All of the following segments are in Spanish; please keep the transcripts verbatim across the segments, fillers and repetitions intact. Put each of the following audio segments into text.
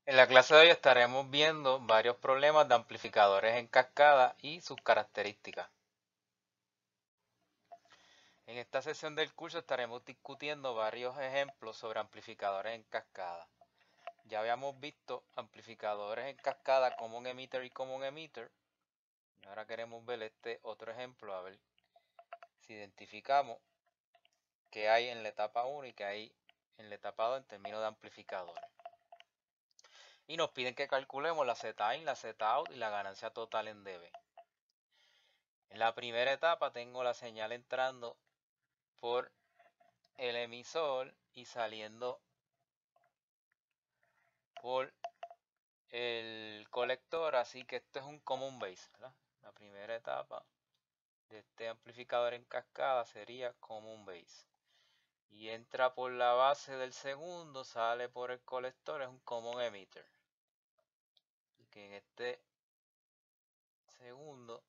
En la clase de hoy estaremos viendo varios problemas de amplificadores en cascada y sus características. En esta sesión del curso estaremos discutiendo varios ejemplos sobre amplificadores en cascada. Ya habíamos visto amplificadores en cascada common emitter y common emitter. Y ahora queremos ver este otro ejemplo, a ver si identificamos qué hay en la etapa uno y qué hay en la etapa dos en términos de amplificadores. Y nos piden que calculemos la Z-in, la Z-out y la ganancia total en dB. En la primera etapa tengo la señal entrando por el emisor y saliendo por el colector, así que esto es un common base, ¿verdad? La primera etapa de este amplificador en cascada sería common base. Y entra por la base del segundo, sale por el colector, es un common emitter. Así que en este segundo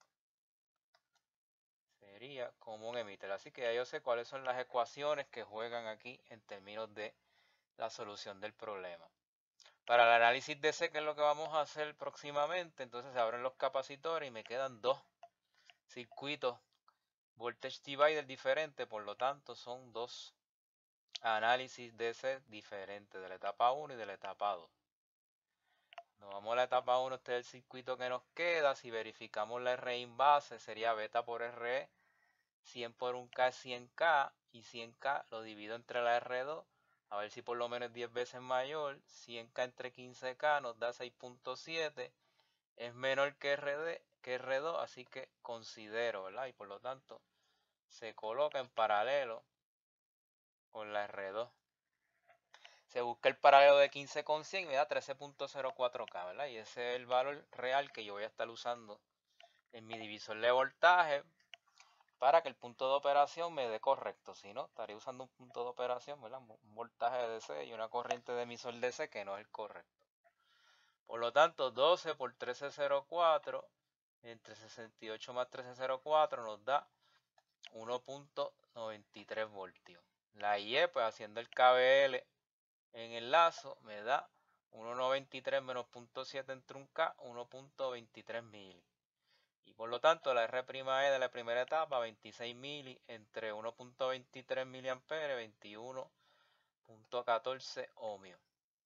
sería common emitter. Así que ya yo sé cuáles son las ecuaciones que juegan aquí en términos de la solución del problema. Para el análisis de C, que es lo que vamos a hacer próximamente, entonces se abren los capacitores y me quedan dos circuitos voltage divider diferentes, por lo tanto son dos análisis de C diferentes, de la etapa uno y de la etapa dos. Nos vamos a la etapa uno, este es el circuito que nos queda. Si verificamos la R in base, sería beta por R E, cien por un K es cien K, y cien K lo divido entre la R dos, a ver si por lo menos diez veces mayor. Cien K entre quince K nos da seis punto siete, es menor que R D, que R dos, así que considero, ¿verdad? Y por lo tanto se coloca en paralelo con la R dos. Se busca el paralelo de quince con cien y me da trece punto cero cuatro K, ¿verdad? Y ese es el valor real que yo voy a estar usando en mi divisor de voltaje para que el punto de operación me dé correcto. Si no, estaría usando un punto de operación, ¿verdad? Un voltaje de D C y una corriente de emisor D C que no es el correcto. Por lo tanto, doce por trece punto cero cuatro entre sesenta y ocho más trece punto cero cuatro nos da uno punto noventa y tres voltios. La I E, pues haciendo el K V L en el lazo, me da uno punto noventa y tres menos cero punto siete entre un K, uno punto veintitrés mili. Y por lo tanto, la R' E de la primera etapa, veintiséis mili entre uno punto veintitrés miliamperes, veintiuno punto catorce ohmios.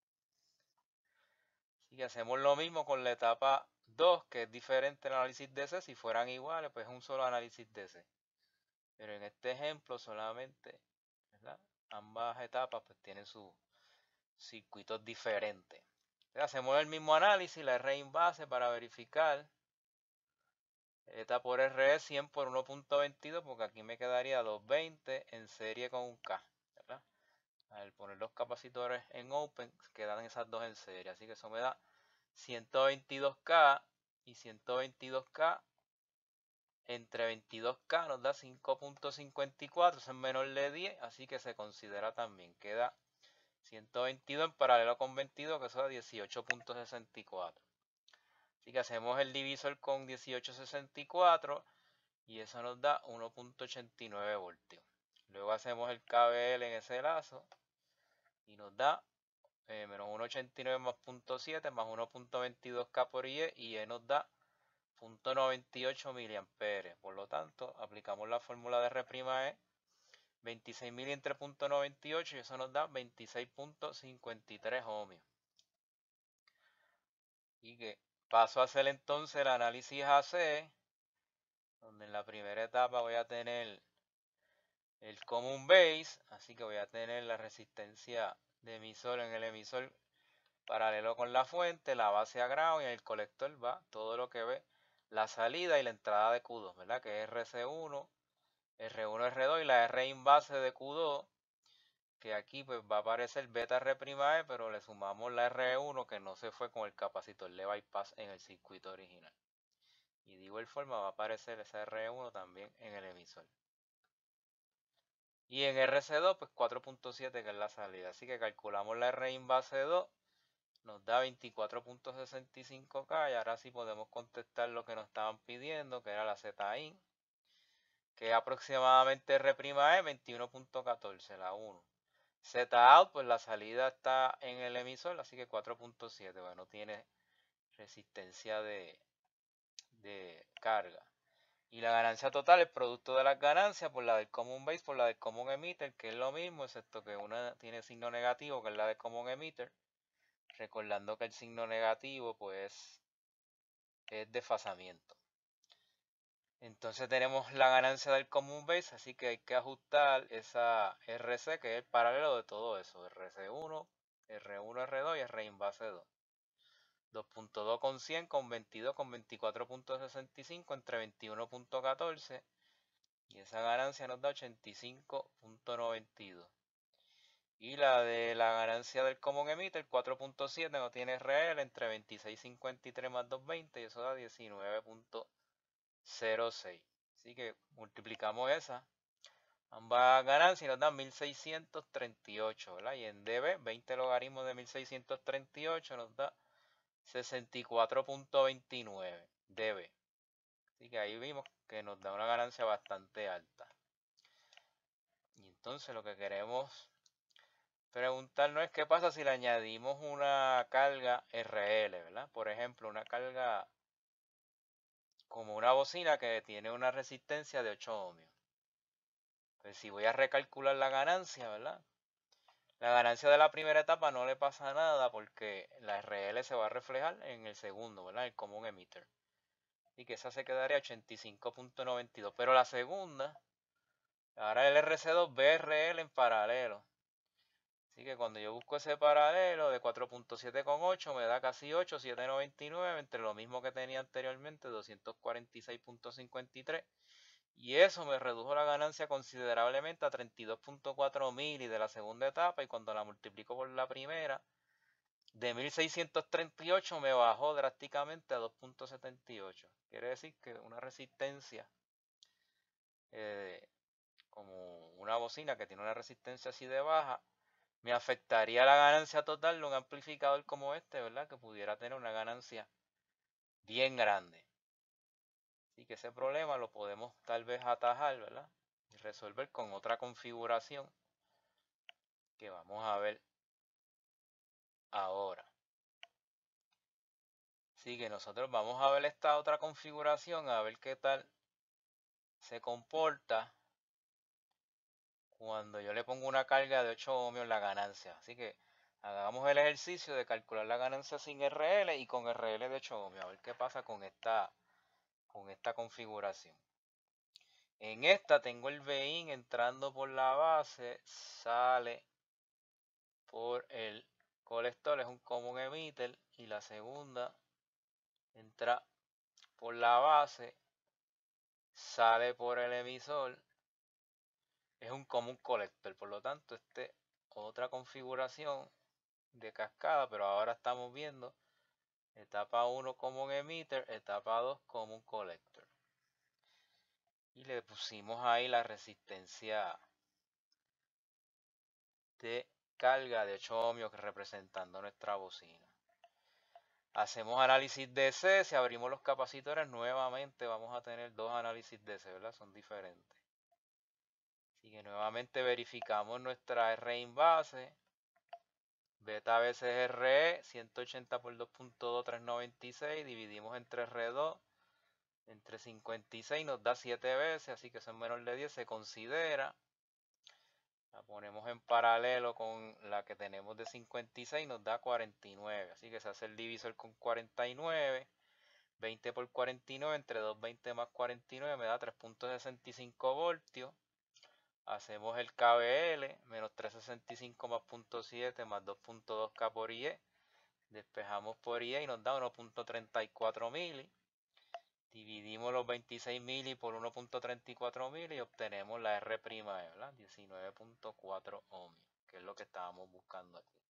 Así que hacemos lo mismo con la etapa dos, que es diferente al análisis D C. Si fueran iguales, pues es un solo análisis D C. Pero en este ejemplo solamente, ¿verdad?, ambas etapas pues tienen sus circuitos diferentes. Entonces, hacemos el mismo análisis, la R in base, para verificar. Eta por R es cien por uno punto veintidós, porque aquí me quedaría doscientos veinte en serie con un K, ¿verdad? Al poner los capacitores en open, quedan esas dos en serie. Así que eso me da ciento veintidós K, y ciento veintidós K entre veintidós K nos da cinco punto cincuenta y cuatro, eso es menor de diez, así que se considera también. Queda ciento veintidós en paralelo con veintidós, que eso da dieciocho punto sesenta y cuatro. Así que hacemos el divisor con dieciocho punto sesenta y cuatro y eso nos da uno punto ochenta y nueve voltios. Luego hacemos el K V L en ese lazo y nos da eh, menos uno punto ochenta y nueve más cero punto siete más uno punto veintidós K por I E, y E nos da cero punto noventa y ocho miliamperes. Por lo tanto, aplicamos la fórmula de R', veintiséis mil entre cero punto noventa y ocho, y eso nos da veintiséis punto cincuenta y tres ohmios. Y que paso a hacer entonces el análisis A C, donde en la primera etapa voy a tener el common base, así que voy a tener la resistencia de emisor en el emisor paralelo con la fuente, la base a ground, y en el colector va todo lo que ve la salida y la entrada de Q dos, ¿verdad? Que es R C uno, R uno, R dos y la R in base de Q dos, que aquí pues va a aparecer beta R', pero le sumamos la R uno que no se fue con el capacitor de bypass en el circuito original. Y de igual forma va a aparecer esa R uno también en el emisor. Y en R C dos, pues cuatro punto siete, que es la salida. Así que calculamos la R in base dos, nos da veinticuatro punto sesenta y cinco K, y ahora sí podemos contestar lo que nos estaban pidiendo, que era la Z-in, que es aproximadamente R', veintiuno punto catorce, la uno. Z out, pues la salida está en el emisor, así que cuatro punto siete, bueno, tiene resistencia de, de carga. Y la ganancia total, el producto de las ganancias por la del common base, por la del common emitter, que es lo mismo, excepto que una tiene signo negativo, que es la del common emitter. Recordando que el signo negativo, pues, es desfasamiento. Entonces tenemos la ganancia del common base, así que hay que ajustar esa R C, que es el paralelo de todo eso, R C uno, R uno, R dos y R in base dos. dos punto dos con cien, con veintidós, con veinticuatro punto sesenta y cinco, entre veintiuno punto catorce, y esa ganancia nos da ochenta y cinco punto noventa y dos. Y la de la ganancia del common emitter, cuatro punto siete, no tiene R L, entre veintiséis punto cincuenta y tres más doscientos veinte, y eso da diecinueve punto cero seis. Así que multiplicamos esa, ambas ganancias, y nos dan mil seiscientos treinta y ocho, ¿verdad? Y en D B, veinte logaritmos de mil seiscientos treinta y ocho nos da sesenta y cuatro punto veintinueve D B. Así que ahí vimos que nos da una ganancia bastante alta. Y entonces lo que queremos preguntarnos es qué pasa si le añadimos una carga R L, ¿verdad? Por ejemplo, una carga como una bocina que tiene una resistencia de ocho ohmios. Pues si voy a recalcular la ganancia, ¿verdad? La ganancia de la primera etapa no le pasa nada porque la R L se va a reflejar en el segundo, ¿verdad? El common emitter. Y que esa se quedaría ochenta y cinco punto noventa y dos. Pero la segunda, ahora el R C dos ve R L en paralelo. Así que cuando yo busco ese paralelo de cuatro punto siete con ocho me da casi ocho, siete punto noventa y nueve, entre lo mismo que tenía anteriormente, doscientos cuarenta y seis punto cincuenta y tres. Y eso me redujo la ganancia considerablemente a treinta y dos punto cuatro mili de la segunda etapa, y cuando la multiplico por la primera, de mil seiscientos treinta y ocho me bajó drásticamente a dos punto setenta y ocho. Quiere decir que una resistencia eh, como una bocina que tiene una resistencia así de baja, me afectaría la ganancia total de un amplificador como este, ¿verdad? Que pudiera tener una ganancia bien grande. Así que ese problema lo podemos tal vez atajar, ¿verdad? Y resolver con otra configuración que vamos a ver ahora. Así que nosotros vamos a ver esta otra configuración, a ver qué tal se comporta cuando yo le pongo una carga de ocho ohmios en la ganancia. Así que hagamos el ejercicio de calcular la ganancia sin R L y con R L de ocho ohmios. A ver qué pasa con esta, con esta configuración. En esta tengo el Vin entrando por la base, sale por el colector, es un common emitter, y la segunda entra por la base, sale por el emisor, es un common collector. Por lo tanto, esta es otra configuración de cascada, pero ahora estamos viendo etapa uno common emitter, etapa dos common collector. Y le pusimos ahí la resistencia de carga de ocho ohmios representando nuestra bocina. Hacemos análisis D C, si abrimos los capacitores nuevamente vamos a tener dos análisis D C, ¿verdad? Son diferentes. Así que nuevamente verificamos nuestra R in base, beta veces R E, ciento ochenta por dos punto dos, trescientos noventa y seis, dividimos entre R dos, entre cincuenta y seis nos da siete veces, así que eso es menor de diez, se considera. La ponemos en paralelo con la que tenemos de cincuenta y seis, nos da cuarenta y nueve, así que se hace el divisor con cuarenta y nueve, veinte por cuarenta y nueve, entre doscientos veinte más cuarenta y nueve me da tres punto sesenta y cinco voltios. Hacemos el K B L, menos trescientos sesenta y cinco más cero punto siete más dos punto dos K por I E. Despejamos por I E y nos da uno punto treinta y cuatro mili. Dividimos los veintiséis mili por uno punto treinta y cuatro mili y obtenemos la R', ¿verdad? diecinueve punto cuatro ohmios, que es lo que estábamos buscando aquí.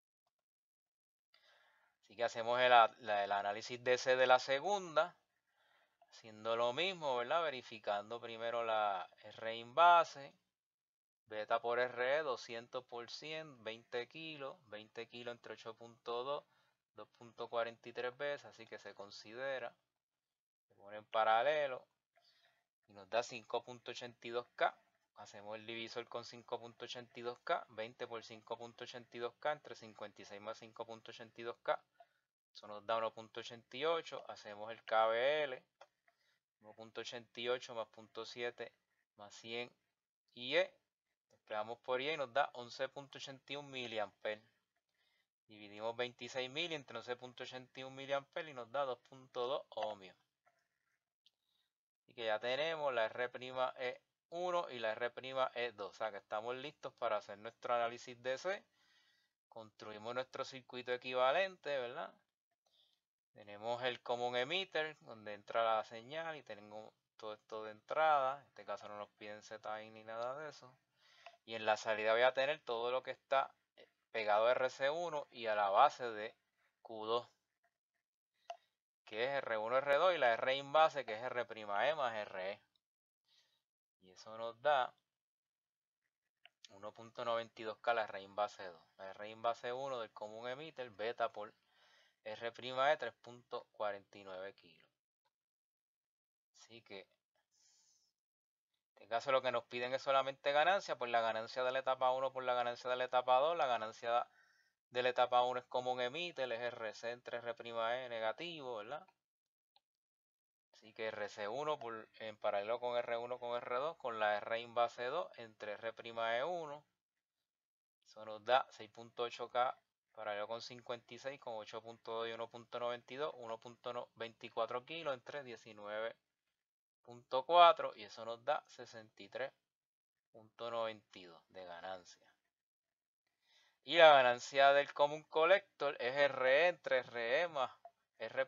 Así que hacemos el, la, el análisis D C de la segunda, haciendo lo mismo, ¿verdad? Verificando primero la R in base, beta por R E, doscientos por cien, veinte kilos, veinte kilos entre ocho punto dos, dos punto cuarenta y tres veces, así que se considera, se pone en paralelo y nos da cinco punto ochenta y dos K, hacemos el divisor con cinco punto ochenta y dos K, veinte por cinco punto ochenta y dos K entre cincuenta y seis más cinco punto ochenta y dos K, eso nos da uno punto ochenta y ocho, hacemos el K B L, uno punto ochenta y ocho más punto siete más cien I E, desplegamos por I E y nos da once punto ochenta y uno miliamperes. Dividimos veintiséis mil entre once punto ochenta y uno miliamperes y nos da dos punto dos ohmios. Así que ya tenemos la R' E uno y la R' E dos. O sea que estamos listos para hacer nuestro análisis D C. Construimos nuestro circuito equivalente, ¿verdad? Tenemos el common emitter, donde entra la señal y tenemos todo esto de entrada. En este caso no nos piden Z-in ni nada de eso. Y en la salida voy a tener todo lo que está pegado a R C uno y a la base de Q dos, que es R uno, R dos, y la R in base, que es R' E más R E. Y eso nos da uno punto noventa y dos K la R in base dos. La R in base uno del común emitter, beta por R' E, tres punto cuarenta y nueve kilos. Así que, en este caso lo que nos piden es solamente ganancia, pues la ganancia de la etapa uno por la ganancia de la etapa dos, la ganancia de la etapa uno es común emitter, es R C entre R' E negativo, ¿verdad? Así que R C uno por, en paralelo con R uno con R dos, con la R in base dos entre R' E uno. Eso nos da seis punto ocho K paralelo con cincuenta y seis, con ocho punto dos y uno punto noventa y dos, uno punto veinticuatro kilos entre diecinueve punto cuatro, y eso nos da sesenta y tres punto noventa y dos de ganancia. Y la ganancia del common collector es R E entre R E más R'.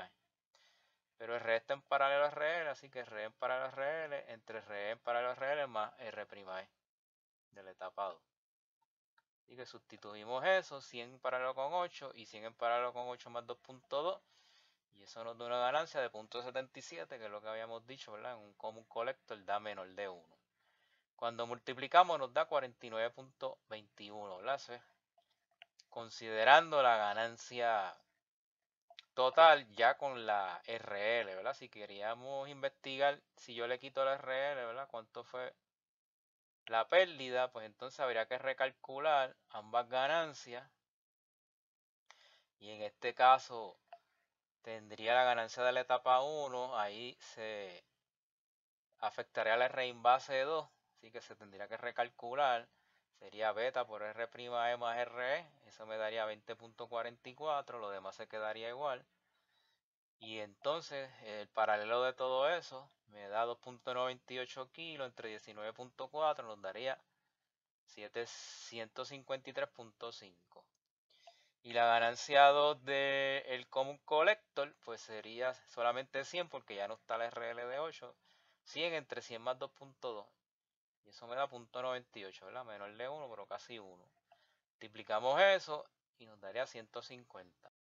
Pero R está en paralelo a R L, así que R en paralelo a R L entre R en paralelo a R L más R' E de la etapa dos. Así que sustituimos eso, cien en paralelo con ocho y cien en paralelo con ocho más dos punto dos. Y eso nos da una ganancia de punto setenta y siete, que es lo que habíamos dicho, ¿verdad? En un common collector da menor de uno. Cuando multiplicamos nos da cuarenta y nueve punto veintiuno, ¿verdad? Considerando la ganancia total ya con la R L, ¿verdad? Si queríamos investigar, si yo le quito la R L, ¿verdad? ¿Cuánto fue la pérdida? Pues entonces habría que recalcular ambas ganancias. Y en este caso tendría la ganancia de la etapa uno, ahí se afectaría la R in base dos, así que se tendría que recalcular. Sería beta por R' E más R E, eso me daría veinte punto cuarenta y cuatro, lo demás se quedaría igual. Y entonces el paralelo de todo eso me da dos punto noventa y ocho kilos entre diecinueve punto cuatro, nos daría ciento cincuenta y tres punto cinco. Y la ganancia dos del common collector pues sería solamente cien, porque ya no está la R L de ocho. cien entre cien más dos punto dos. Y eso me da punto noventa y ocho, ¿verdad? Menor de uno, pero casi uno. Multiplicamos eso y nos daría ciento cincuenta.